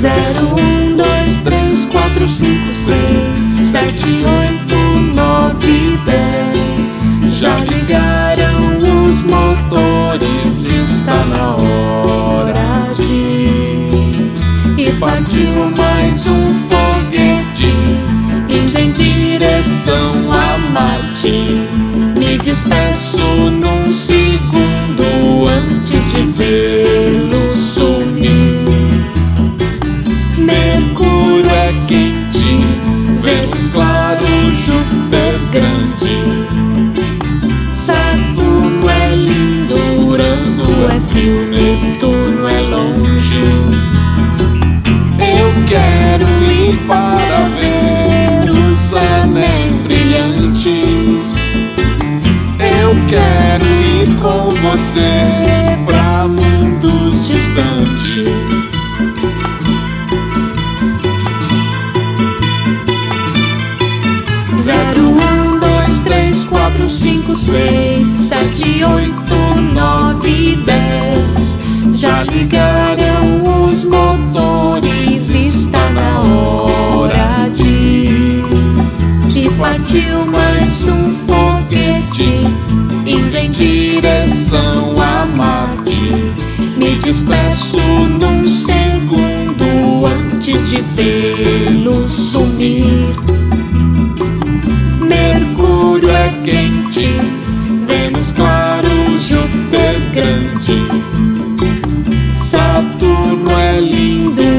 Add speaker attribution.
Speaker 1: Zero, 1, 2, 3, 4, 5, 6, 7, 8, 9, 10. Já ligaram os motores, está na hora de ir. Partiu mais um foguete indo em direção a Marte. Me despeço num segundo antes de vê-lo sumir. Mercúrio é quente, Vênus claro, Júpiter grande, Saturno é lindo, Urano é frio, Netuno é longe. Eu quero ir para ver os anéis brilhantes. Eu quero ir com você pra mundos distantes. Zero, 1, 2, 3, 4, 5, 6, 7, 8, 9, 10. Já ligaram os motores, está na hora de ir. E partiu mais um foguete indo em direção a Marte. Me despeço num segundo antes de vê-lo sumir. Mercúrio é quente, Vênus claro, Júpiter grande, Saturno é lindo,